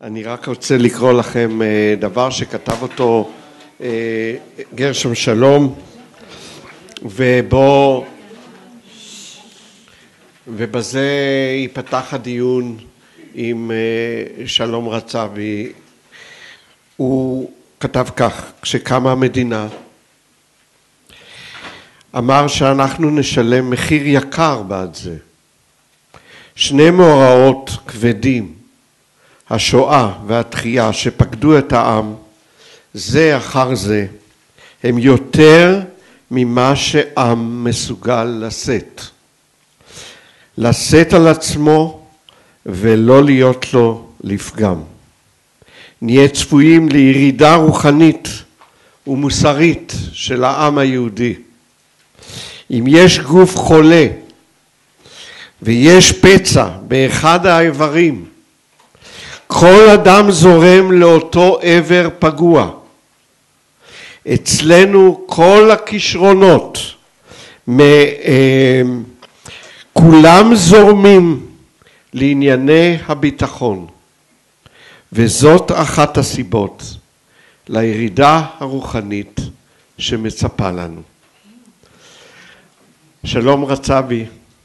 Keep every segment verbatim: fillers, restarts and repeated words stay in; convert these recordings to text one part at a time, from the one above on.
אני רק רוצה לקרוא לכם דבר שכתב אותו גרשום שלום, ובו ובזה ייפתח הדיון עם שלום רצבי. הוא כתב כך: כשקמה המדינה אמר שאנחנו נשלם מחיר יקר בעד זה. שני מאורעות כבדים, השואה והתחייה שפקדו את העם זה אחר זה, הם יותר ממה שעם מסוגל לשאת. לשאת על עצמו ולא להיות לו לפגם. נהיה צפויים לירידה רוחנית ומוסרית של העם היהודי. אם יש גוף חולה ויש פצע באחד האיברים, כל אדם זורם לאותו עבר פגוע. אצלנו כל הכישרונות, כולם זורמים לענייני הביטחון, וזאת אחת הסיבות לירידה הרוחנית שמצפה לנו. שלום רצבי.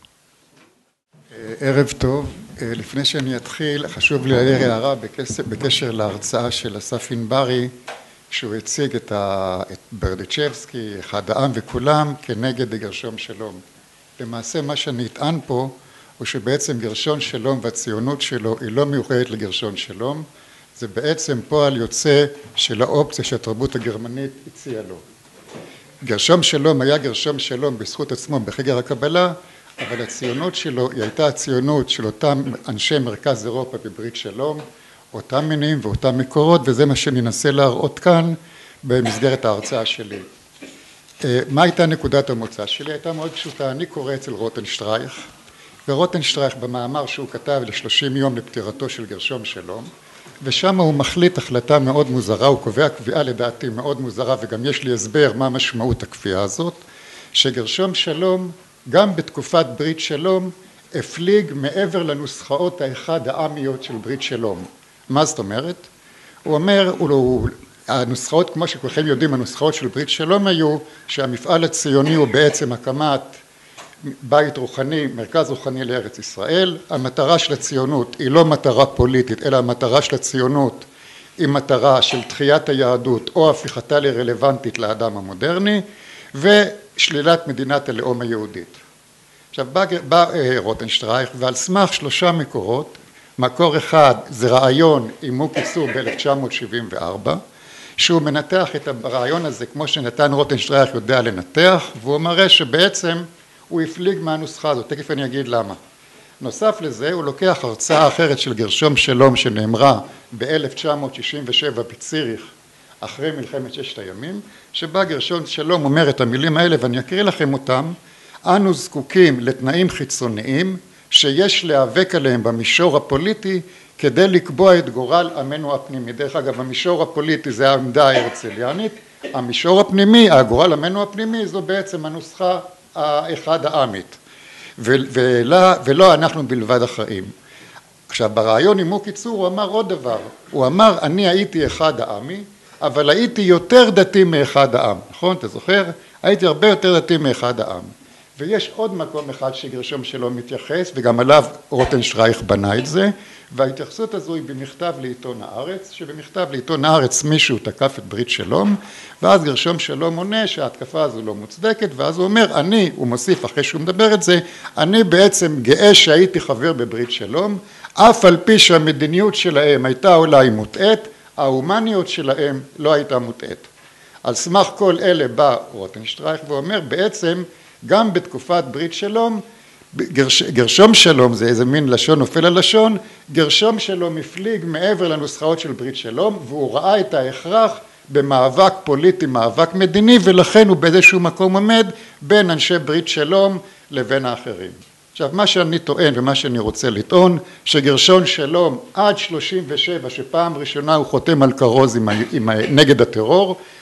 ערב טוב. לפני שאני אתחיל, חשוב לי להעיר הערה בקשר, בקשר להרצאה של אסף ענברי, שהוא הציג את, ה, את ברדיצ'בסקי, אחד העם וכולם, כנגד גרשום שלום. למעשה מה שאני אטען פה, הוא שבעצם גרשום שלום והציונות שלו היא לא מיוחדת לגרשום שלום, זה בעצם פועל יוצא של האופציה שהתרבות הגרמנית הציעה לו. גרשום שלום היה גרשום שלום בזכות עצמו בחגר הקבלה, אבל הציונות שלו היא הייתה הציונות של אותם אנשי מרכז אירופה בברית שלום, אותם מינים ואותם מקורות, וזה מה שננסה להראות כאן במסגרת ההרצאה שלי. מה הייתה נקודת המוצא שלי? הייתה מאוד פשוטה. אני קורא אצל רוטנשטרייך, ורוטנשטרייך במאמר שהוא כתב ל-שלושים יום לפטירתו של גרשום שלום, ושם הוא מחליט החלטה מאוד מוזרה, הוא קובע קביעה לדעתי מאוד מוזרה, וגם יש לי הסבר מה משמעות הקביעה הזאת, שגרשום שלום גם בתקופת ברית שלום הפליג מעבר לנוסחאות האחד העמיות של ברית שלום. מה זאת אומרת? הוא אומר, הוא, הנוסחאות, כמו שכולכם יודעים, הנוסחאות של ברית שלום היו שהמפעל הציוני הוא בעצם הקמת בית רוחני, מרכז רוחני לארץ ישראל. המטרה של הציונות היא לא מטרה פוליטית, אלא המטרה של הציונות היא מטרה של תחיית היהדות או הפיכתה לרלוונטית לאדם המודרני, ושלילת מדינת הלאום היהודית. עכשיו בא, בא רוטנשטרייך, ועל סמך שלושה מקורות, מקור אחד זה רעיון עם מוקי צור ב-אלף תשע מאות שבעים וארבע, שהוא מנתח את הרעיון הזה כמו שנתן רוטנשטרייך יודע לנתח, והוא מראה שבעצם הוא הפליג מהנוסחה הזאת, תכף אני אגיד למה. נוסף לזה הוא לוקח הרצאה אחרת של גרשום שלום שנאמרה ב-אלף תשע מאות שישים ושבע בציריך, אחרי מלחמת ששת הימים, שבה גרשום שלום אומר את המילים האלה, ואני אקריא לכם אותם. אנו זקוקים לתנאים חיצוניים שיש להיאבק עליהם במישור הפוליטי כדי לקבוע את גורל עמנו הפנימי. דרך אגב, המישור הפוליטי זה העמדה ההרצליאנית, המישור הפנימי, הגורל עמנו הפנימי, זו בעצם הנוסחה האחד העמית, ולא, ולא אנחנו בלבד אחראים. עכשיו ברעיון עם מוקי צור הוא אמר עוד דבר, הוא אמר אני הייתי אחד העמי, אבל הייתי יותר דתי מאחד העם, נכון? אתה זוכר? הייתי הרבה יותר דתי מאחד העם. ויש עוד מקום אחד שגרשום שלום מתייחס, וגם עליו רוטנשטרייך בנה את זה, וההתייחסות הזו היא במכתב לעיתון הארץ, שבמכתב לעיתון הארץ מישהו תקף את ברית שלום, ואז גרשום שלום עונה שההתקפה הזו לא מוצדקת, ואז הוא אומר, אני, הוא מוסיף אחרי שהוא מדבר את זה, אני בעצם גאה שהייתי חבר בברית שלום, אף על פי שהמדיניות שלהם הייתה אולי מוטעת, ההומניות שלהם לא הייתה מוטעת. על סמך כל אלה בא רוטנשטרייך ואומר בעצם גם בתקופת ברית שלום, גרש, גרשום שלום זה איזה מין לשון נופל על לשון, גרשום שלום הפליג מעבר לנוסחאות של ברית שלום, והוא ראה את ההכרח במאבק פוליטי, מאבק מדיני, ולכן הוא באיזשהו מקום עומד בין אנשי ברית שלום לבין האחרים. עכשיו מה שאני טוען ומה שאני רוצה לטעון, שגרשום שלום עד שלושים ושבע, שפעם ראשונה הוא חותם על כרוז עם, עם, נגד הטרור,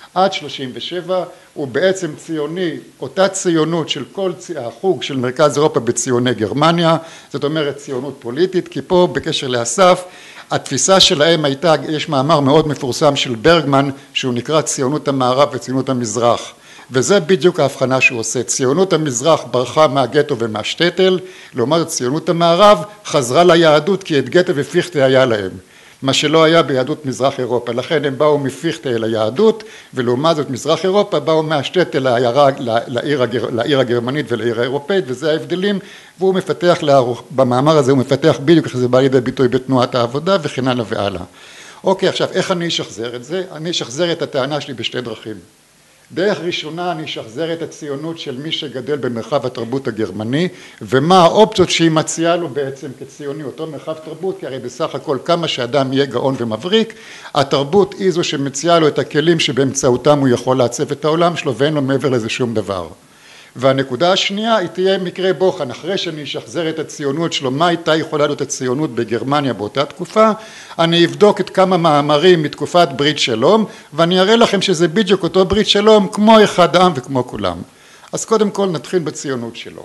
עד שלושים ושבע, הוא בעצם ציוני, אותה ציונות של כל החוג של מרכז אירופה בציוני גרמניה, זאת אומרת ציונות פוליטית, כי פה בקשר לאסף, התפיסה שלהם הייתה, יש מאמר מאוד מפורסם של ברגמן, שהוא נקרא ציונות המערב וציונות המזרח, וזה בדיוק ההבחנה שהוא עושה. ציונות המזרח ברחה מהגטו ומהשטטל, לעומת ציונות המערב חזרה ליהדות כי את גטו ופיכטה היה להם, מה שלא היה ביהדות מזרח אירופה. לכן הם באו מפיכטה אל היהדות, ולעומת זאת מזרח אירופה באו מהשטטל לעיירה, לעיר, הגר, לעיר הגרמנית ולעיר האירופאית, וזה ההבדלים, והוא מפתח, במאמר הזה הוא מפתח בדיוק איך זה בא לידי ביטוי בתנועת העבודה וכן הלאה והלאה. אוקיי, עכשיו איך אני אשחזר את זה? אני אשחזר את הטענה שלי בשתי דרכים. דרך ראשונה אני אשחזר את הציונות של מי שגדל במרחב התרבות הגרמני, ומה האופציות שהיא מציעה לו בעצם כציוני, אותו מרחב תרבות, כי הרי בסך הכל כמה שאדם יהיה גאון ומבריק, התרבות היא זו שמציעה לו את הכלים שבאמצעותם הוא יכול לעצב את העולם שלו, ואין לו מעבר לזה שום דבר. והנקודה השנייה היא תהיה מקרה בוחן, אחרי שאני אשחזר את הציונות שלו, מה הייתה יכולה להיות הציונות בגרמניה באותה תקופה, אני אבדוק את כמה מאמרים מתקופת ברית שלום, ואני אראה לכם שזה בדיוק אותו ברית שלום, כמו אחד העם וכמו כולם. אז קודם כל נתחיל בציונות שלו.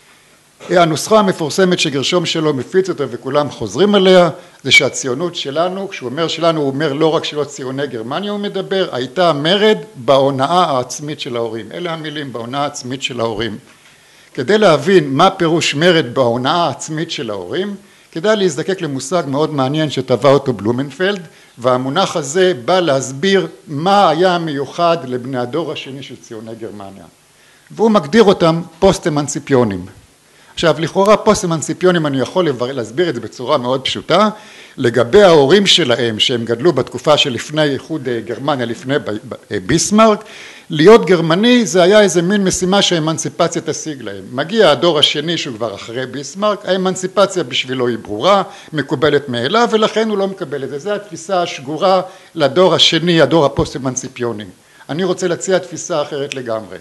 הנוסחה המפורסמת שגרשום שלו מפיץ אותה וכולם חוזרים עליה, זה שהציונות שלנו, כשהוא אומר שלנו, הוא אומר לא רק שלא ציוני גרמניה הוא מדבר, הייתה מרד בהונאה העצמית של ההורים. אלה המילים, בהונאה העצמית של ההורים. כדי להבין מה פירוש מרד בהונאה העצמית של ההורים, כדאי להזדקק למושג מאוד מעניין שטבע אותו בלומנפלד, והמונח הזה בא להסביר מה היה מיוחד לבני הדור השני של ציוני גרמניה. והוא מגדיר אותם פוסט-אמנציפיונים. עכשיו, לכאורה פוסט-אמנציפיונים אני יכול להסביר את זה בצורה מאוד פשוטה, לגבי ההורים שלהם שהם גדלו בתקופה שלפני איחוד גרמניה, לפני ביסמרק, להיות גרמני זה היה איזה מין משימה שהאמנציפציה תשיג להם. מגיע הדור השני שהוא כבר אחרי ביסמרק, האמנציפציה בשבילו היא ברורה, מקובלת מאליו, ולכן הוא לא מקבל את זה. זו התפיסה השגורה לדור השני, הדור הפוסט-אמנציפיוני. אני רוצה להציע תפיסה אחרת לגמרי.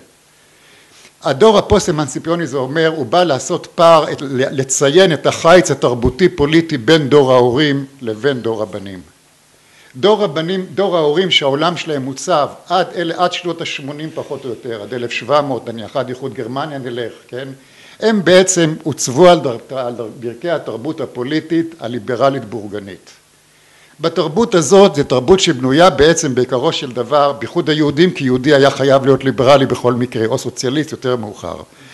הדור הפוסט-אמנציפיוני זה אומר, הוא בא לעשות פער, לציין את החיץ התרבותי פוליטי בין דור ההורים לבין דור הבנים. דור הבנים, דור ההורים שהעולם שלהם מוצב עד, אלה, עד שנות ה-שמונים פחות או יותר, עד אלף שבע מאות, נניח עד איחוד גרמניה נלך, כן? הם בעצם עוצבו על, דר, על ברכי התרבות הפוליטית הליברלית בורגנית. בתרבות הזאת, זו תרבות שבנויה בעצם בעיקרו של דבר, בייחוד היהודים, כי יהודי היה חייב להיות ליברלי בכל מקרה, או סוציאליסט יותר מאוחר.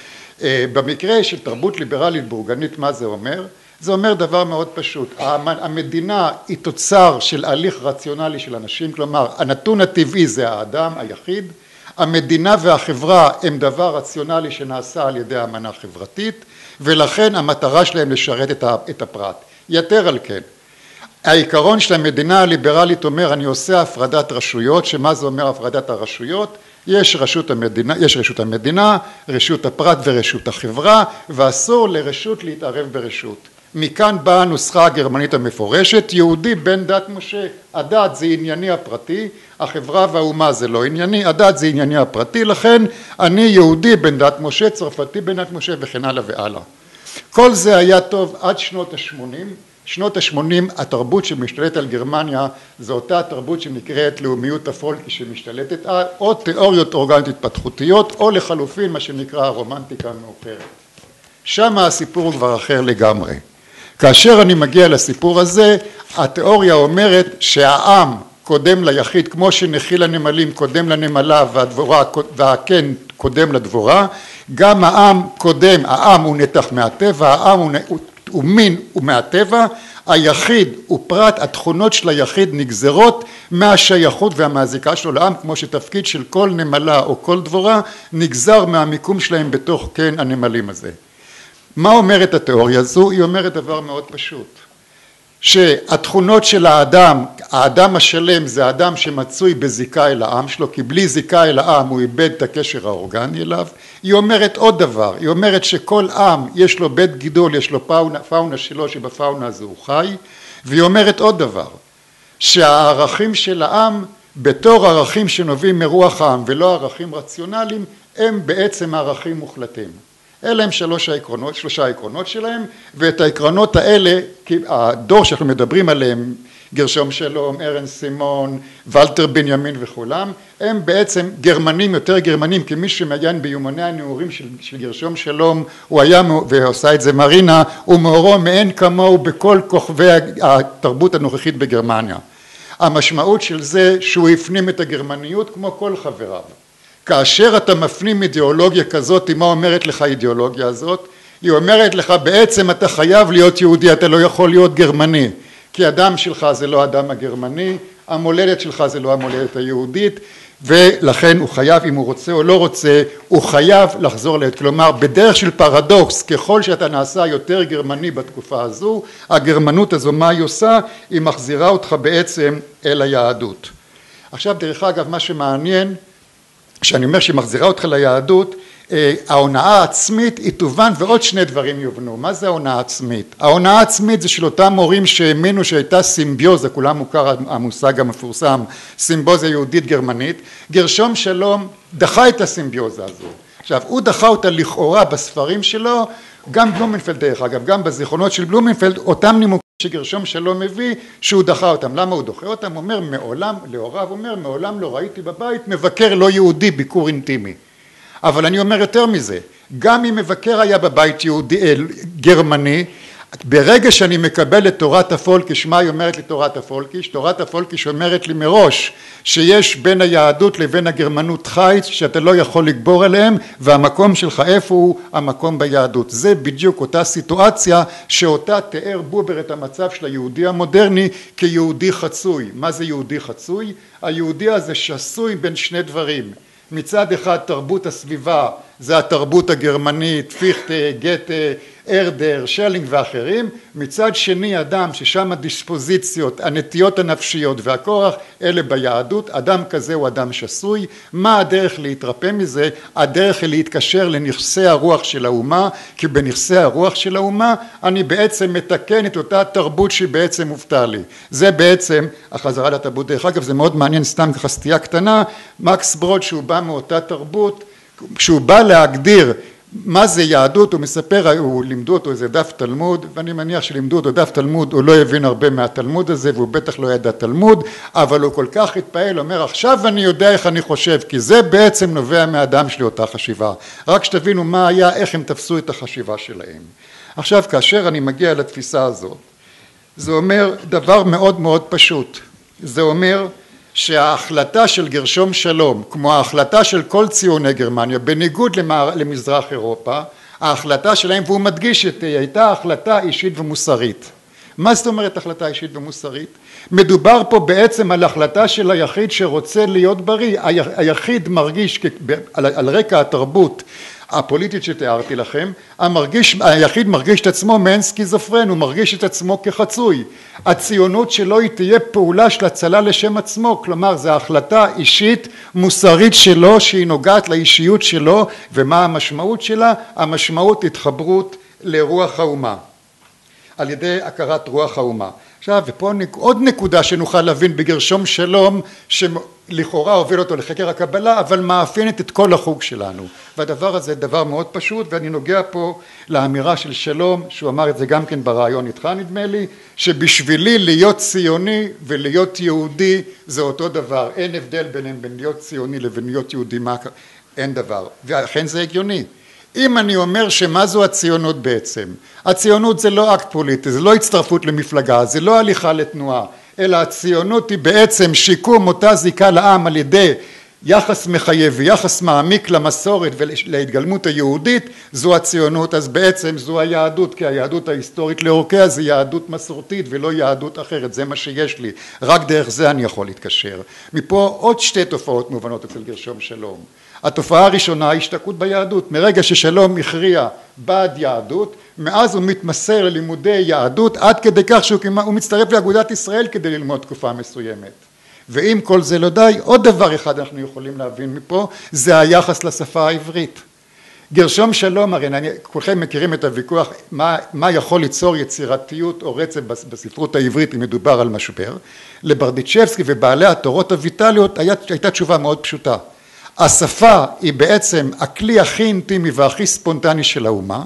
במקרה של תרבות ליברלית בורגנית, מה זה אומר? זה אומר דבר מאוד פשוט, המדינה היא תוצר של הליך רציונלי של אנשים, כלומר, הנתון הטבעי זה האדם היחיד, המדינה והחברה הם דבר רציונלי שנעשה על ידי האמנה חברתית, ולכן המטרה שלהם לשרת את הפרט. יתר על כן, העיקרון של המדינה הליברלית אומר, אני עושה הפרדת רשויות, שמה זה אומר הפרדת הרשויות? יש רשות המדינה, יש רשות המדינה, רשות הפרט ורשות החברה, ואסור לרשות להתערב ברשות. מכאן באה הנוסחה הגרמנית המפורשת, יהודי בן דת משה, הדת זה ענייני הפרטי, החברה והאומה זה לא ענייני, הדת זה ענייני הפרטי, לכן אני יהודי בן דת משה, צרפתי בן דת משה וכן הלאה והלאה. כל זה היה טוב עד שנות ה-שמונים, שנות ה-שמונים התרבות שמשתלטת על גרמניה זו אותה תרבות שנקראת לאומיות הפולקי שמשתלטת, או תיאוריות אורגניות התפתחותיות, או לחלופין מה שנקרא הרומנטיקה המאוחרת. שם הסיפור הוא כבר אחר לגמרי. כאשר אני מגיע לסיפור הזה, התיאוריה אומרת שהעם קודם ליחיד, כמו שנחיל הנמלים קודם לנמלה והדבורה, והקן קודם לדבורה, גם העם קודם, העם הוא נתח מהטבע, העם הוא, הוא, הוא מין ומהטבע, היחיד הוא פרט, התכונות של היחיד נגזרות מהשייכות והמהזיקה שלו לעם, כמו שתפקיד של כל נמלה או כל דבורה נגזר מהמיקום שלהם בתוך קן הנמלים הזה. מה אומרת התיאוריה הזו? היא אומרת דבר מאוד פשוט, שהתכונות של האדם, האדם השלם זה האדם שמצוי בזיקה אל העם שלו, כי בלי זיקה אל העם הוא איבד את הקשר האורגני אליו. היא אומרת עוד דבר, היא אומרת שכל עם יש לו בית גידול, יש לו פאונה, פאונה שלו שבפאונה הזו הוא חי, והיא אומרת עוד דבר, שהערכים של העם בתור ערכים שנובעים מרוח העם ולא ערכים רציונליים, הם בעצם ערכים מוחלטים. אלה הם שלוש העקרונות, שלושה העקרונות שלהם, ואת העקרונות האלה, הדור שאנחנו מדברים עליהם, גרשום שלום, ארן סימון, ולטר בנימין וכולם, הם בעצם גרמנים, יותר גרמנים, כי מי שמעיין ביומני הנעורים של, של גרשום שלום, הוא היה, ועושה את זה מרינה, הוא מאורו מאין כמוהו בכל כוכבי התרבות הנוכחית בגרמניה. המשמעות של זה שהוא הפנים את הגרמניות כמו כל חבריו. כאשר אתה מפנים אידיאולוגיה כזאת, מה אומרת לך האידיאולוגיה הזאת? היא אומרת לך בעצם אתה חייב להיות יהודי, אתה לא יכול להיות גרמני, כי הדם שלך זה לא הדם הגרמני, המולדת שלך זה לא המולדת היהודית, ולכן הוא חייב, אם הוא רוצה או לא רוצה, הוא חייב לחזור לעת. כלומר, בדרך של פרדוקס, ככל שאתה נעשה יותר גרמני בתקופה הזו, הגרמנות הזו מה היא עושה? היא מחזירה אותך בעצם אל היהדות. עכשיו, דרך אגב, מה שמעניין, כשאני אומר שהיא מחזירה אותך ליהדות, ההונאה העצמית היא תובן ועוד שני דברים יובנו. מה זה ההונאה העצמית? ההונאה העצמית זה של אותם מורים שהאמינו שהייתה סימביוזה, כולם מוכר המושג המפורסם, סימביוזה יהודית גרמנית. גרשום שלום דחה את הסימביוזה הזו. עכשיו, הוא דחה אותה לכאורה בספרים שלו, גם בלומנפלד דרך אגב, גם בזיכרונות של בלומנפלד, אותם נימוקים שגרשום שלום מביא, שהוא דחה אותם. למה הוא דוחה אותם? הוא אומר, מעולם, להוריו אומר, מעולם לא ראיתי בבית מבקר לא יהודי, ביקור אינטימי. אבל אני אומר יותר מזה, גם אם מבקר היה בבית יהודי, גרמני, ברגע שאני מקבל את תורת הפולקיש, מה היא אומרת לי תורת הפולקיש? תורת הפולקיש אומרת לי מראש שיש בין היהדות לבין הגרמנות חיץ שאתה לא יכול לגבור עליהם, והמקום שלך איפה הוא? המקום ביהדות. זה בדיוק אותה סיטואציה שאותה תיאר בובר את המצב של היהודי המודרני כיהודי חצוי. מה זה יהודי חצוי? היהודי הזה שסוי בין שני דברים. מצד אחד תרבות הסביבה, זה התרבות הגרמנית, פיכטה, גתה, ארדר, שלינג ואחרים. מצד שני אדם ששם הדיספוזיציות, הנטיות הנפשיות והכורח, אלה ביהדות. אדם כזה הוא אדם שסוי. מה הדרך להתרפא מזה? הדרך היא להתקשר לנכסי הרוח של האומה, כי בנכסי הרוח של האומה אני בעצם מתקן את אותה תרבות שהיא בעצם מובטה לי. זה בעצם החזרה לתרבות. דרך אגב זה מאוד מעניין, סתם ככה סטייה קטנה, מקס ברוד שהוא בא מאותה תרבות, כשהוא בא להגדיר מה זה יהדות, הוא מספר, הוא לימדו אותו איזה דף תלמוד, ואני מניח שלימדו אותו דף תלמוד, הוא לא הבין הרבה מהתלמוד הזה, והוא בטח לא ידע תלמוד, אבל הוא כל כך התפעל, אומר, עכשיו אני יודע איך אני חושב, כי זה בעצם נובע מהאדם שלי אותה חשיבה. רק שתבינו מה היה, איך הם תפסו את החשיבה שלהם. עכשיו, כאשר אני מגיע לתפיסה הזאת, זה אומר דבר מאוד מאוד פשוט. זה אומר שההחלטה של גרשום שלום, כמו ההחלטה של כל ציוני גרמניה, בניגוד למזרח אירופה, ההחלטה שלהם, והוא מדגיש את, הייתה החלטה אישית ומוסרית. מה זאת אומרת החלטה אישית ומוסרית? מדובר פה בעצם על החלטה של היחיד שרוצה להיות בריא. היחיד מרגיש, על, על רקע התרבות הפוליטית שתיארתי לכם, המרגיש, היחיד מרגיש את עצמו מעין סקיזופרן, הוא מרגיש את עצמו כחצוי. הציונות שלו היא תהיה פעולה של הצלה לשם עצמו, כלומר זו החלטה אישית מוסרית שלו שהיא נוגעת לאישיות שלו, ומה המשמעות שלה? המשמעות התחברות לרוח האומה, על ידי הכרת רוח האומה. עכשיו, ופה עוד נקודה שנוכל להבין בגרשום שלום, שלכאורה הוביל אותו לחקר הקבלה, אבל מאפיינת את כל החוג שלנו. והדבר הזה דבר מאוד פשוט, ואני נוגע פה לאמירה של שלום, שהוא אמר את זה גם כן ברעיון איתך נדמה לי, שבשבילי להיות ציוני ולהיות יהודי זה אותו דבר. אין הבדל ביניהם בין להיות ציוני לבין להיות יהודי, מה... אין דבר. ואכן זה הגיוני. אם אני אומר שמה זו הציונות בעצם, הציונות זה לא אקט פוליטי, זה לא הצטרפות למפלגה, זה לא הליכה לתנועה, אלא הציונות היא בעצם שיקום אותה זיקה לעם על ידי יחס מחייב ויחס מעמיק למסורת ולהתגלמות היהודית, זו הציונות. אז בעצם זו היהדות, כי היהדות ההיסטורית לאורכיה זה יהדות מסורתית ולא יהדות אחרת, זה מה שיש לי, רק דרך זה אני יכול להתקשר. מפה עוד שתי תופעות מובנות אצל גרשום שלום. התופעה הראשונה היא השתקעות ביהדות. מרגע ששלום הכריע בעד יהדות, מאז הוא מתמסר ללימודי יהדות, עד כדי כך שהוא מצטרף לאגודת ישראל כדי ללמוד תקופה מסוימת. ואם כל זה לא די, עוד דבר אחד אנחנו יכולים להבין מפה, זה היחס לשפה העברית. גרשום שלום, הרי כולכם מכירים את הוויכוח, מה, מה יכול ליצור יצירתיות או רצף בספרות העברית אם מדובר על משבר. לברדיצ'בסקי ובעלי התורות הויטליות הייתה תשובה מאוד פשוטה. השפה היא בעצם הכלי הכי אינטימי והכי ספונטני של האומה,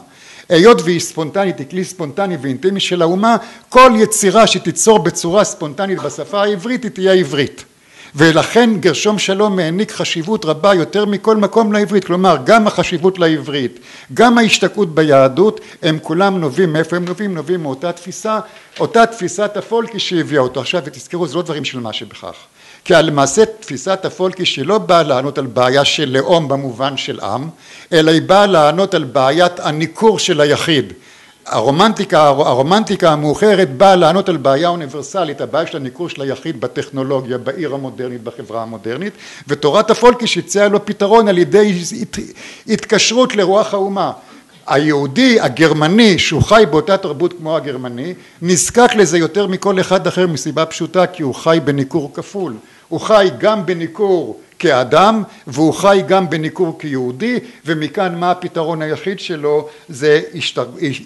היות והיא ספונטנית, היא כלי ספונטני ואינטימי של האומה, כל יצירה שתיצור בצורה ספונטנית בשפה העברית היא תהיה עברית. ולכן גרשום שלום העניק חשיבות רבה יותר מכל מקום לעברית, כלומר גם החשיבות לעברית, גם ההשתקעות ביהדות, הם כולם נובעים, מאיפה הם נובעים? נובעים מאותה תפיסה, אותה תפיסת הפולקי שהביאה אותו. עכשיו ותזכרו, זה לא דברים של מה שבכך, כי למעשה תפיסת הפולקי שהיא לא באה לענות על בעיה של לאום במובן של עם, אלא היא באה לענות על בעיית הניכור של היחיד. הרומנטיקה, הרומנטיקה המאוחרת באה לענות על בעיה אוניברסלית, הבעיה של הניכור של היחיד בטכנולוגיה, בעיר המודרנית, בחברה המודרנית, ותורת הפולקי שהציעה לו פתרון על ידי התקשרות לרוח האומה. היהודי, הגרמני, שהוא חי באותה תרבות כמו הגרמני, נזקק לזה יותר מכל אחד אחר מסיבה פשוטה, כי הוא חי בניכור כפול. הוא חי גם בניכור כאדם, והוא חי גם בניכור כיהודי, ומכאן מה הפתרון היחיד שלו? זה השתר,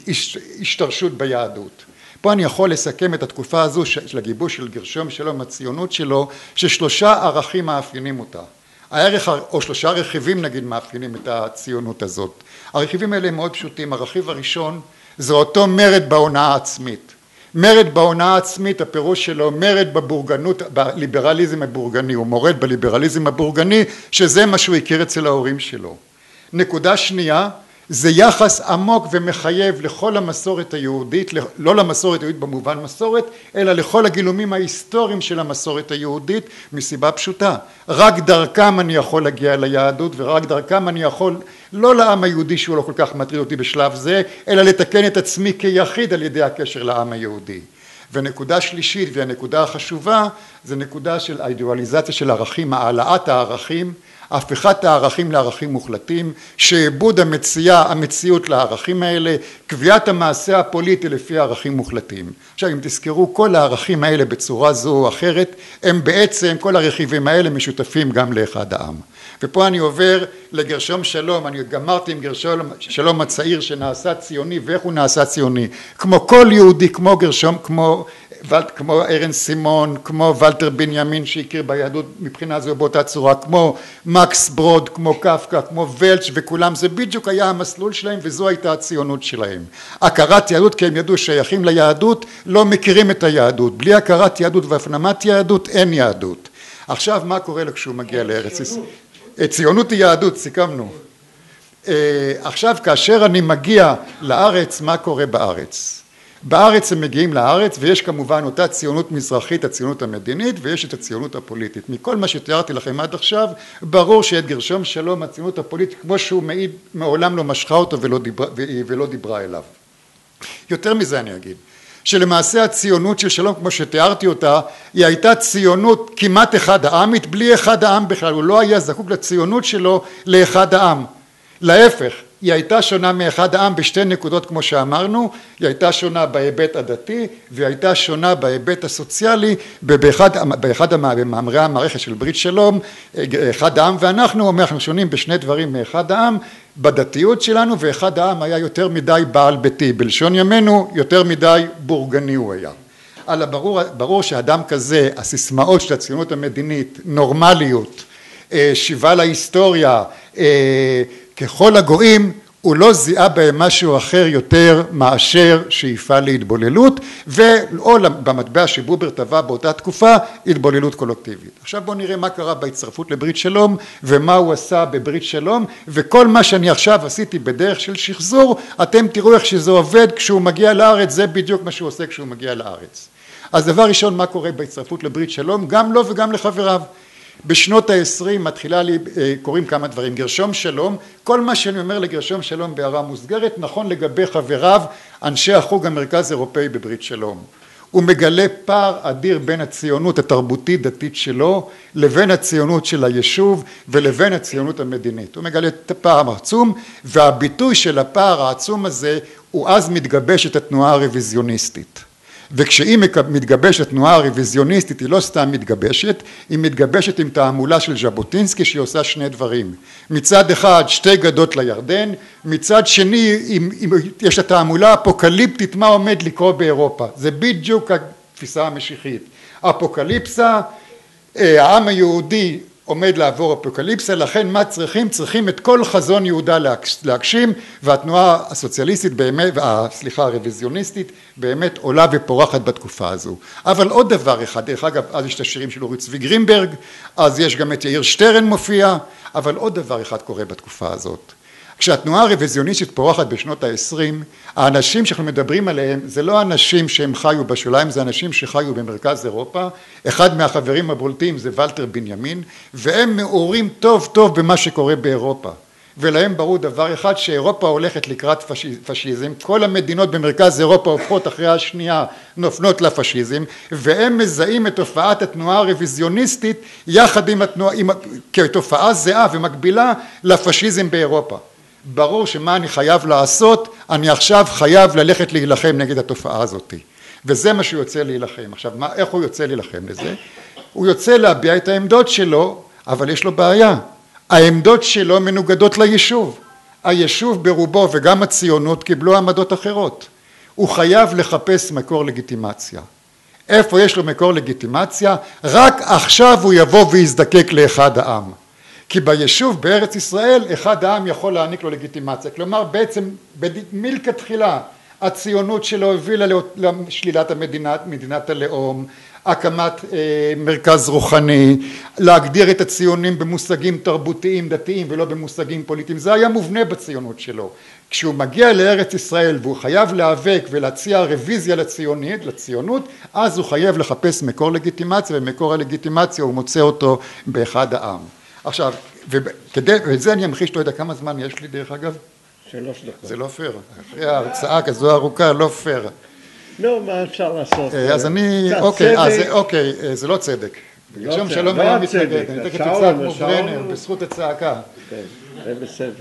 השתרשות ביהדות. פה אני יכול לסכם את התקופה הזו של הגיבוש של גרשום שלום, הציונות שלו, ששלושה ערכים מאפיינים אותה. הערך, או שלושה רכיבים נגיד מאפיינים את הציונות הזאת. הרכיבים האלה הם מאוד פשוטים. הרכיב הראשון זה אותו מרד בהונאה העצמית. מרד בהונאה העצמית, הפירוש שלו מרד בבורגנות, בליברליזם הבורגני, הוא מורד בליברליזם הבורגני, שזה מה שהוא הכיר אצל ההורים שלו. נקודה שנייה, זה יחס עמוק ומחייב לכל המסורת היהודית, לא למסורת היהודית במובן מסורת, אלא לכל הגילומים ההיסטוריים של המסורת היהודית, מסיבה פשוטה. רק דרכם אני יכול להגיע ליהדות, ורק דרכם אני יכול, לא לעם היהודי שהוא לא כל כך מטריד אותי בשלב זה, אלא לתקן את עצמי כיחיד על ידי הקשר לעם היהודי. ונקודה שלישית, והנקודה החשובה, זה נקודה של האידיאליזציה של ערכים, העלאת הערכים, הפיכת הערכים לערכים מוחלטים, שעבוד המציאה, המציאות לערכים האלה, קביעת המעשה הפוליטי לפי ערכים מוחלטים. עכשיו אם תזכרו, כל הערכים האלה בצורה זו או אחרת, הם בעצם, כל הרכיבים האלה משותפים גם לאחד העם. ופה אני עובר לגרשום שלום, אני גמרתי עם גרשום שלום הצעיר שנעשה ציוני, ואיך הוא נעשה ציוני. כמו כל יהודי, כמו גרשום, כמו כמו ארן סימון, כמו ולטר בנימין שהכיר ביהדות מבחינה זו באותה צורה, כמו מקס ברוד, כמו קפקא, כמו ולץ' וכולם, זה בדיוק היה המסלול שלהם וזו הייתה הציונות שלהם. הכרת יהדות, כי הם ידעו שייכים ליהדות, לא מכירים את היהדות. בלי הכרת יהדות והפנמת יהדות אין יהדות. עכשיו מה קורה לו כשהוא מגיע לארץ? ציונות היא יהדות, סיכמנו. עכשיו כאשר אני מגיע לארץ, מה קורה בארץ? בארץ הם מגיעים לארץ ויש כמובן אותה ציונות מזרחית, הציונות המדינית, ויש את הציונות הפוליטית. מכל מה שתיארתי לכם עד עכשיו, ברור שאת גרשום שלום הציונות הפוליטית כמו שהוא מעיד מעולם לא משכה אותו ולא דיברה, ולא דיברה אליו. יותר מזה אני אגיד, שלמעשה הציונות של שלום כמו שתיארתי אותה, היא הייתה ציונות כמעט אחד העמית, בלי אחד העם בכלל, הוא לא היה זקוק לציונות שלו לאחד העם. להפך, היא הייתה שונה מאחד העם בשתי נקודות כמו שאמרנו, היא הייתה שונה בהיבט הדתי והיא הייתה שונה בהיבט הסוציאלי, באחד, באחד המאמרי המערכת של ברית שלום, אחד העם ואנחנו, אנחנו שונים בשני דברים מאחד העם, בדתיות שלנו, ואחד העם היה יותר מדי בעל ביתי, בלשון ימינו יותר מדי בורגני הוא היה. אלא ברור, ברור שאדם כזה, הסיסמאות של הציונות המדינית, נורמליות, שיבה להיסטוריה, ככל הגויים, הוא לא זיהה בהם משהו אחר יותר מאשר שאיפה להתבוללות, או במטבע שבובר טבע באותה תקופה, התבוללות קולקטיבית. עכשיו בואו נראה מה קרה בהצטרפות לברית שלום, ומה הוא עשה בברית שלום, וכל מה שאני עכשיו עשיתי בדרך של שחזור, אתם תראו איך שזה עובד כשהוא מגיע לארץ, זה בדיוק מה שהוא עושה כשהוא מגיע לארץ. אז דבר ראשון, מה קורה בהצטרפות לברית שלום? גם לו וגם לחבריו. בשנות ה-עשרים מתחילה לי, קוראים כמה דברים. גרשום שלום, כל מה שאני אומר לגרשום שלום בהערה מוסגרת, נכון לגבי חבריו, אנשי החוג המרכז אירופאי בברית שלום. הוא מגלה פער אדיר בין הציונות התרבותית דתית שלו, לבין הציונות של היישוב, ולבין הציונות המדינית. הוא מגלה את הפער העצום, והביטוי של הפער העצום הזה, הוא אז מתגבש את התנועה הרוויזיוניסטית. וכשהיא מתגבשת תנועה רוויזיוניסטית, היא לא סתם מתגבשת, היא מתגבשת עם תעמולה של ז'בוטינסקי שהיא עושה שני דברים. מצד אחד שתי גדות לירדן, מצד שני יש התעמולה אפוקליפטית מה עומד לקרות באירופה. זה בדיוק התפיסה המשיחית. אפוקליפסה, העם היהודי עומד לעבור אפוקליפסה, לכן מה צריכים? צריכים את כל חזון יהודה להגשים, והתנועה הסוציאליסטית באמת, סליחה, הרוויזיוניסטית, באמת עולה ופורחת בתקופה הזו. אבל עוד דבר אחד, דרך אגב, אז יש את השירים של אורי צבי גרינברג, אז יש גם את יאיר שטרן מופיע, אבל עוד דבר אחד קורה בתקופה הזאת. כשהתנועה הרוויזיוניסטית פורחת בשנות ה-עשרים, האנשים שאנחנו מדברים עליהם זה לא אנשים שהם חיו בשוליים, זה אנשים שחיו במרכז אירופה, אחד מהחברים הבולטים זה ולטר בנימין, והם מעורים טוב טוב במה שקורה באירופה, ולהם ברור דבר אחד, שאירופה הולכת לקראת פשיזם, כל המדינות במרכז אירופה הופכות אחרי השנייה נופנות לפשיזם, והם מזהים את תופעת התנועה הרוויזיוניסטית יחד עם התנועה, עם, כתופעה זהה ומקבילה לפשיזם באירופה. ברור שמה אני חייב לעשות, אני עכשיו חייב ללכת להילחם נגד התופעה הזאת, וזה מה שהוא יוצא להילחם. עכשיו, מה, איך הוא יוצא להילחם לזה? הוא יוצא להביע את העמדות שלו, אבל יש לו בעיה. העמדות שלו מנוגדות ליישוב. היישוב ברובו וגם הציונות קיבלו עמדות אחרות. הוא חייב לחפש מקור לגיטימציה. איפה יש לו מקור לגיטימציה? רק עכשיו הוא יבוא ויזדקק לאחד העם. כי ביישוב בארץ ישראל אחד העם יכול להעניק לו לגיטימציה. כלומר בעצם מלכתחילה הציונות שלו הובילה לשלילת המדינת, מדינת הלאום, הקמת אה, מרכז רוחני, להגדיר את הציונים במושגים תרבותיים דתיים ולא במושגים פוליטיים, זה היה מובנה בציונות שלו. כשהוא מגיע לארץ ישראל והוא חייב להיאבק ולהציע רוויזיה לציונית, לציונות, אז הוא חייב לחפש מקור לגיטימציה, ומקור הלגיטימציה הוא מוצא אותו באחד העם. עכשיו, וכדי, וזה אני אמחיש, לא יודע כמה זמן יש לי דרך אגב? שלוש דקות. זה לא פייר, אחרי ההרצאה כזו ארוכה, לא פייר. לא, מה אפשר לעשות? אז אני, אוקיי, אז אוקיי, זה לא צדק. גרשום שלום היה מתנגד, אני תכף תצעק כמו ברנר, בזכות הצעקה. זה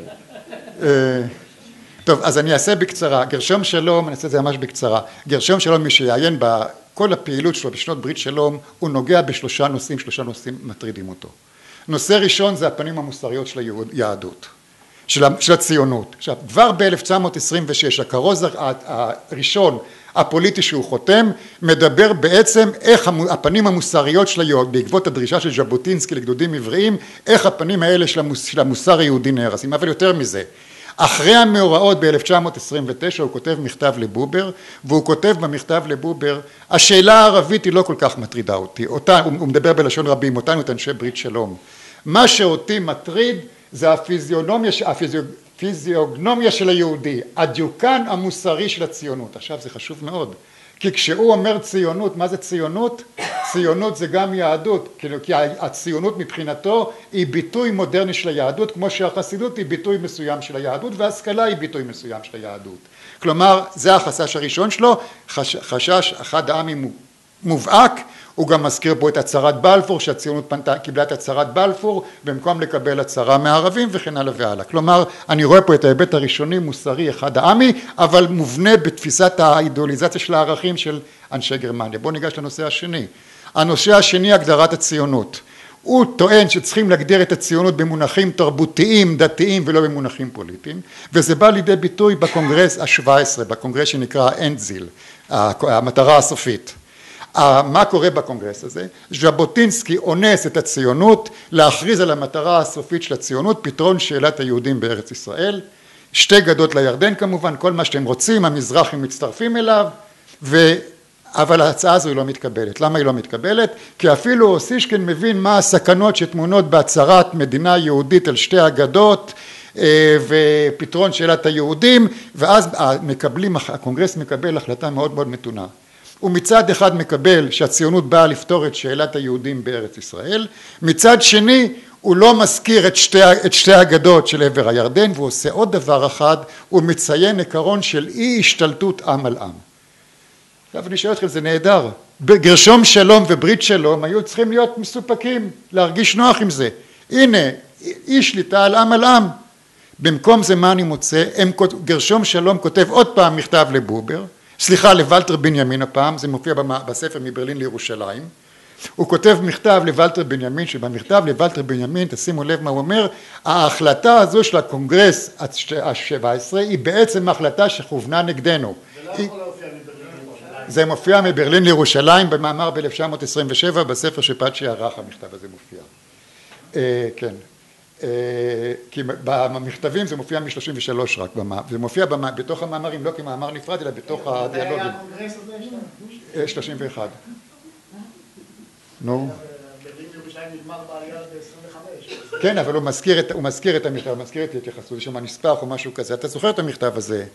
בסדר. טוב, אז אני אעשה בקצרה. גרשום שלום, אני אעשה את זה ממש בקצרה. גרשום שלום, מי שיעיין בכל הפעילות שלו בשנות ברית שלום, הוא נוגע בשלושה נושאים, שלושה נושאים מטרידים אותו. נושא ראשון זה הפנים המוסריות של היהדות, של הציונות. עכשיו, כבר ב-אלף תשע מאות עשרים ושש, הכרוז הראשון הפוליטי שהוא חותם, מדבר בעצם איך הפנים המוסריות של היהדות, בעקבות הדרישה של ז'בוטינסקי לגדודים עבריים, איך הפנים האלה של המוסר היהודי נהרסים. אבל יותר מזה, אחרי המאורעות ב-אלף תשע מאות עשרים ותשע הוא כותב מכתב לבובר, והוא כותב במכתב לבובר, השאלה הערבית היא לא כל כך מטרידה אותי, אותה, הוא מדבר בלשון רבים, אותנו את אנשי ברית שלום. מה שאותי מטריד זה הפיזיוגנומיה, הפיזיוגנומיה של היהודי, הדיוקן המוסרי של הציונות. עכשיו זה חשוב מאוד, כי כשהוא אומר ציונות, מה זה ציונות? ציונות זה גם יהדות, כי הציונות מבחינתו היא ביטוי מודרני של היהדות, כמו שהחסידות היא ביטוי מסוים של היהדות, וההשכלה היא ביטוי מסוים של היהדות. כלומר, זה החשש הראשון שלו, חשש אחד העמים מובהק, הוא גם מזכיר פה את הצהרת בלפור, שהציונות פנתה, קיבלה את הצהרת בלפור, במקום לקבל הצהרה מהערבים וכן הלאה והלאה. כלומר, אני רואה פה את ההיבט הראשוני, מוסרי, אחד העמי, אבל מובנה בתפיסת האידיאליזציה של הערכים של אנשי גרמניה. בואו ניגש לנושא השני. הנושא השני, הגדרת הציונות. הוא טוען שצריכים להגדיר את הציונות במונחים תרבותיים, דתיים ולא במונחים פוליטיים, וזה בא לידי ביטוי בקונגרס ה-שבע עשרה, בקונגרס שנקרא אנדזיל, המטרה הסופית. מה קורה בקונגרס הזה? ז'בוטינסקי אונס את הציונות להכריז על המטרה הסופית של הציונות, פתרון שאלת היהודים בארץ ישראל, שתי גדות לירדן כמובן, כל מה שאתם רוצים, המזרחים מצטרפים אליו, ו... אבל ההצעה הזו היא לא מתקבלת. למה היא לא מתקבלת? כי אפילו אוסישקין מבין מה הסכנות שטמונות בהצהרת מדינה יהודית על שתי הגדות, ופתרון שאלת היהודים, ואז מקבלים, הקונגרס מקבל החלטה מאוד מאוד מתונה. הוא מצד אחד מקבל שהציונות באה לפתור את שאלת היהודים בארץ ישראל, מצד שני הוא לא מזכיר את שתי, את שתי הגדות של עבר הירדן, והוא עושה עוד דבר אחד, הוא מציין עיקרון של אי השתלטות עם על עם. עכשיו אני שואל אתכם, זה נהדר, בגרשום שלום וברית שלום היו צריכים להיות מסופקים, להרגיש נוח עם זה. הנה, אי שליטה על עם על עם. במקום זה מה אני מוצא? הם, גרשום שלום כותב עוד פעם מכתב לבובר, סליחה, לוולטר בנימין הפעם, זה מופיע בספר מברלין לירושלים. הוא כותב מכתב לוולטר בנימין, שבמכתב לוולטר בנימין, תשימו לב מה הוא אומר, ההחלטה הזו של הקונגרס ה-שבע עשרה היא בעצם החלטה שכוונה נגדנו. זה לא יכול להופיע מברלין לירושלים. זה מופיע מברלין לירושלים במאמר ב-אלף תשע מאות עשרים ושבע, בספר שפאצ'י ערך המכתב הזה מופיע. כן. כי במכתבים זה מופיע מ-שלושים ושלוש רק, זה מופיע בתוך המאמרים, לא כמאמר נפרד, אלא בתוך הדיאלוגים. היה הקונגרס הזה? שלושים ואחת. נו. ברלין ירושלים נגמר בעלייה ב-עשרים וחמש. כן, אבל הוא מזכיר את המכתב, הוא מזכיר את ההתייחסות, יש שם נספח או משהו כזה. אתה זוכר את המכתב הזה?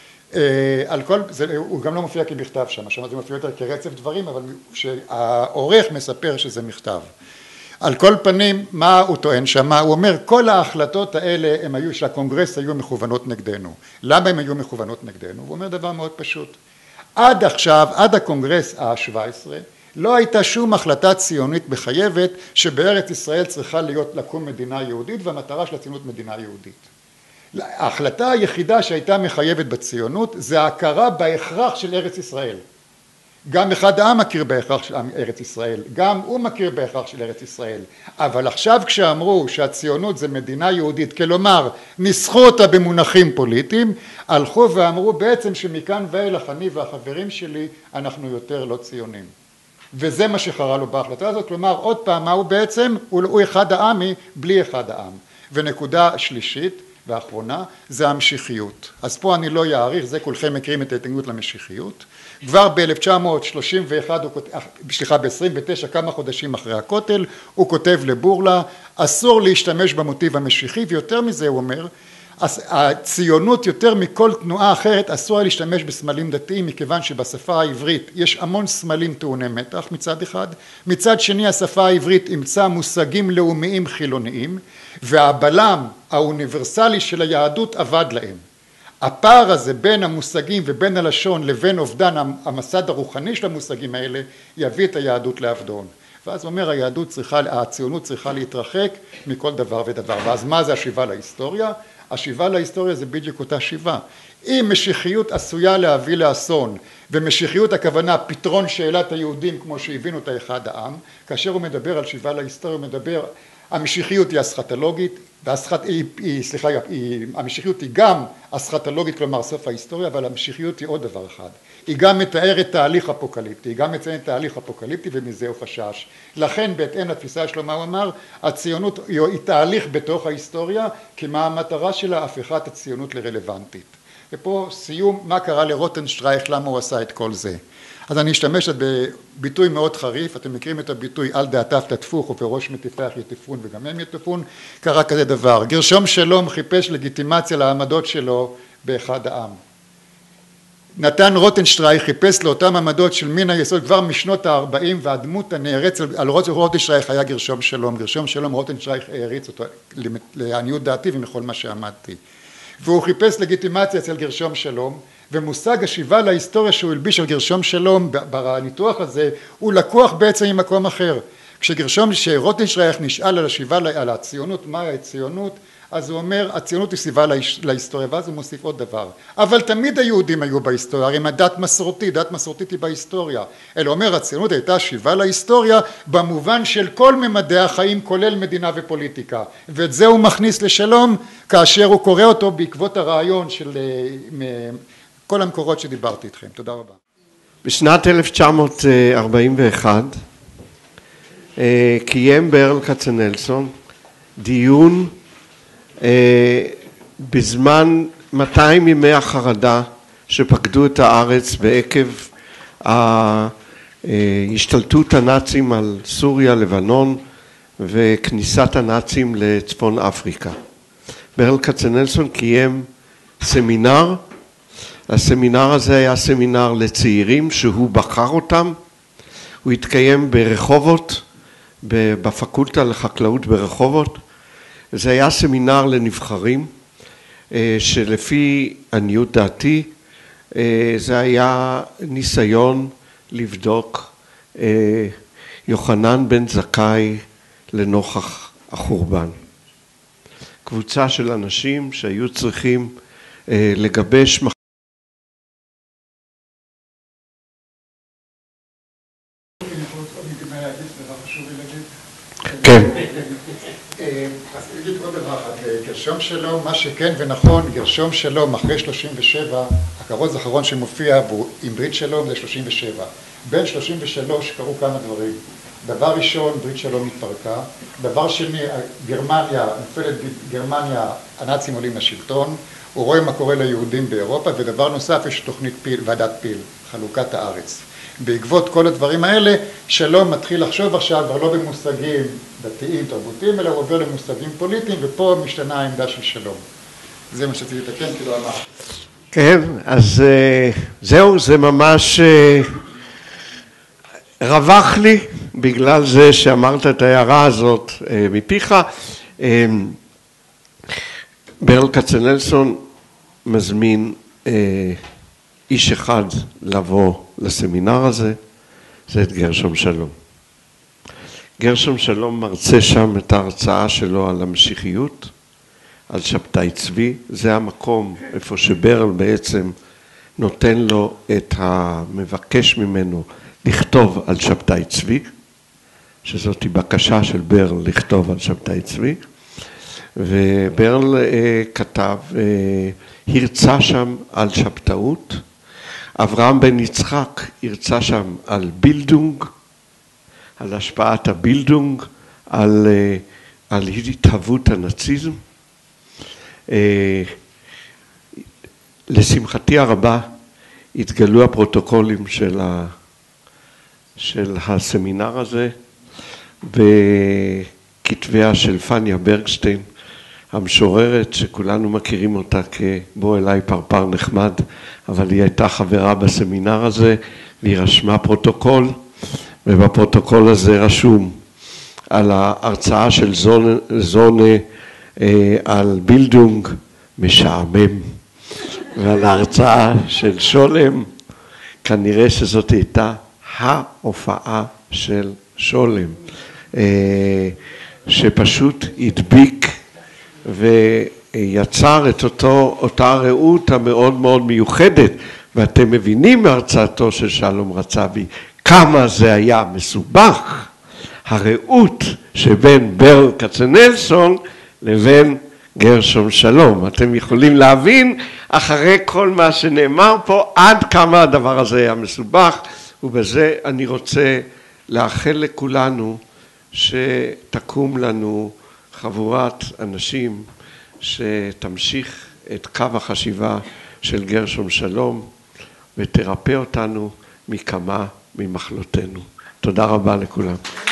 על כל, הוא גם לא מופיע כמכתב שם, שם זה מופיע יותר כרצף דברים, אבל שהעורך מספר שזה מכתב. על כל פנים, מה הוא טוען שם? הוא אומר, כל ההחלטות האלה הם היו, של הקונגרס היו מכוונות נגדנו. למה הם היו מכוונות נגדנו? הוא אומר דבר מאוד פשוט. עד עכשיו, עד הקונגרס ה-שבע עשרה, לא הייתה שום החלטה ציונית מחייבת שבארץ ישראל צריכה להיות לקום מדינה יהודית, והמטרה של הציונות מדינה יהודית. ההחלטה היחידה שהייתה מחייבת בציונות זה ההכרה בהכרח של ארץ ישראל. גם אחד העם מכיר בהכרח של ארץ ישראל, גם הוא מכיר בהכרח של ארץ ישראל, אבל עכשיו כשאמרו שהציונות זה מדינה יהודית, כלומר ניסחו אותה במונחים פוליטיים, הלכו ואמרו בעצם שמכאן ואילך אני והחברים שלי אנחנו יותר לא ציונים. וזה מה שקרה לו בהחלטה הזאת, כלומר עוד פעם מה הוא בעצם? הוא אחד העמי בלי אחד העם. ונקודה שלישית ואחרונה זה המשיחיות. אז פה אני לא יעריך, זה כולכם מכירים את ההתנגדות למשיחיות. כבר ב-אלף תשע מאות שלושים ואחת, סליחה, ב-עשרים ותשע, כמה חודשים אחרי הכותל, הוא כותב לבורלה, אסור להשתמש במוטיב המשיחי, ויותר מזה הוא אומר, הציונות יותר מכל תנועה אחרת אסור להשתמש בסמלים דתיים, מכיוון שבשפה העברית יש המון סמלים טעוני מתח מצד אחד, מצד שני השפה העברית אימצה מושגים לאומיים חילוניים, והבלם האוניברסלי של היהדות עבד להם. הפער הזה בין המושגים ובין הלשון לבין אובדן המסד הרוחני של המושגים האלה יביא את היהדות לאבדון. ואז הוא אומר היהדות צריכה, הציונות צריכה להתרחק מכל דבר ודבר. ואז מה זה השיבה להיסטוריה? השיבה להיסטוריה זה בדיוק אותה שיבה. אם משיחיות עשויה להביא לאסון, ומשיחיות הכוונה פתרון שאלת היהודים כמו שהבינו את אחד העם, כאשר הוא מדבר על שיבה להיסטוריה הוא מדבר, המשיחיות היא אסכטולוגית, והסכט, היא, היא, סליחה, היא, המשיחיות היא גם אסכטולוגית, כלומר סוף ההיסטוריה, אבל המשיחיות היא עוד דבר אחד. היא גם מתארת תהליך אפוקליפטי, היא גם מציינת תהליך אפוקליפטי ומזה הוא חשש. לכן בהתאם לתפיסה שלו מה הוא אמר, הציונות היא, היא תהליך בתוך ההיסטוריה, כי מה המטרה שלה? הפיכת הציונות לרלוונטית. ופה סיום, מה קרה לרוטנשטרייך, למה הוא עשה את כל זה. אז אני אשתמש בביטוי מאוד חריף, אתם מכירים את הביטוי על דעתיו תטפוך ובראש מטיפייך יטפון וגם הם יטפון, קרה כזה דבר, גרשום שלום חיפש לגיטימציה לעמדות שלו באחד העם. נתן רוטנשטרייך חיפש לאותם עמדות של מן היסוד כבר משנות ה-ארבעים, והדמות הנערץ על רוטנשטרייך היה גרשום שלום, גרשום שלום רוטנשטרייך העריץ אותו לעניות דעתי ומכל מה שעמדתי. והוא חיפש לגיטימציה אצל גרשום שלום, ומושג השיבה להיסטוריה שהוא הלביש על גרשום שלום בניתוח הזה, הוא לקוח בעצם ממקום אחר. כשגרשום, שרוטנשטרייך נשאל על השיבה, על הציונות, מהי הציונות, אז הוא אומר, הציונות היא סיבה להיסטוריה, ואז הוא מוסיף עוד דבר. אבל תמיד היהודים היו בהיסטוריה, הרי הדת מסורתית, דת מסורתית היא בהיסטוריה. אלא אומר, הציונות הייתה שיבה להיסטוריה, במובן של כל ממדי החיים, כולל מדינה ופוליטיקה. ואת זה הוא מכניס לשלום, כאשר הוא קורא אותו בעקבות הרעיון של כל המקורות שדיברתי איתכם. תודה רבה. בשנת אלף תשע מאות ארבעים ואחת, קיים ברל כצנלסון דיון בזמן מאתיים ימי החרדה שפקדו את הארץ בעקב השתלטות הנאצים על סוריה, לבנון וכניסת הנאצים לצפון אפריקה. ברל כצנלסון קיים סמינר, הסמינר הזה היה סמינר לצעירים שהוא בחר אותם, הוא התקיים ברחובות, בפקולטה לחקלאות ברחובות, זה היה סמינר לנבחרים, שלפי עניות דעתי, זה היה ניסיון לבדוק יוחנן בן זכאי לנוכח החורבן. קבוצה של אנשים שהיו צריכים לגבש מחשבה. כן. אז תגיד עוד דבר אחד, גרשום שלום, מה שכן ונכון, גרשום שלום אחרי שלושים ושבע, הכרוז האחרון שמופיע בו עם ברית שלום זה שלושים ושבע. בין שלושים ושלוש קרו כמה דברים. דבר ראשון, ברית שלום התפרקה, דבר שני, גרמניה, נפלת גרמניה, הנאצים עולים לשלטון, הוא רואה מה קורה ליהודים באירופה, ודבר נוסף, יש תוכנית פיל, ועדת פיל, חלוקת הארץ. בעקבות כל הדברים האלה, שלום מתחיל לחשוב עכשיו כבר לא במושגים דתיים, תרבותיים, אלא הוא עובר למושגים פוליטיים, ופה משתנה העמדה של שלום. זה מה שרציתי לתקן, כאילו אמר. כן, אז זהו, זה ממש רווח לי, בגלל זה שאמרת את ההערה הזאת מפיך. ברל כצנלסון מזמין איש אחד לבוא לסמינר הזה, זה את גרשום שלום. גרשום שלום מרצה שם את ההרצאה שלו על המשיחיות, על שבתאי צבי, זה המקום איפה שברל בעצם נותן לו את המבקש ממנו לכתוב על שבתאי צבי, שזאת היא בקשה של ברל לכתוב על שבתאי צבי, וברל אה, כתב, אה, הרצה שם על שבתאות, אברהם בן יצחק הרצה שם על בילדונג, על השפעת הבילדונג, על, אה, על התהוות הנאציזם. אה, לשמחתי הרבה התגלו הפרוטוקולים של, ה, של הסמינר הזה, וכתביה של פניה ברגשטיין, המשוררת שכולנו מכירים אותה כבוא אליי פרפר נחמד, אבל היא הייתה חברה בסמינר הזה, והיא רשמה פרוטוקול, ובפרוטוקול הזה רשום על ההרצאה של זונה, זונה על בילדונג משעמם, ועל ההרצאה של שולם, כנראה שזאת הייתה ההופעה של שולם, שפשוט הדביק ויצר את אותו, אותה ראות המאוד מאוד מיוחדת, ואתם מבינים מהרצאתו של שלום רצבי, כמה זה היה מסובך, הראות שבין ברל כצנלסון לבין גרשום שלום. אתם יכולים להבין אחרי כל מה שנאמר פה, עד כמה הדבר הזה היה מסובך, ובזה אני רוצה לאחל לכולנו שתקום לנו חבורת אנשים שתמשיך את קו החשיבה של גרשום שלום ותרפא אותנו מכמה ממחלותינו. תודה רבה לכולם.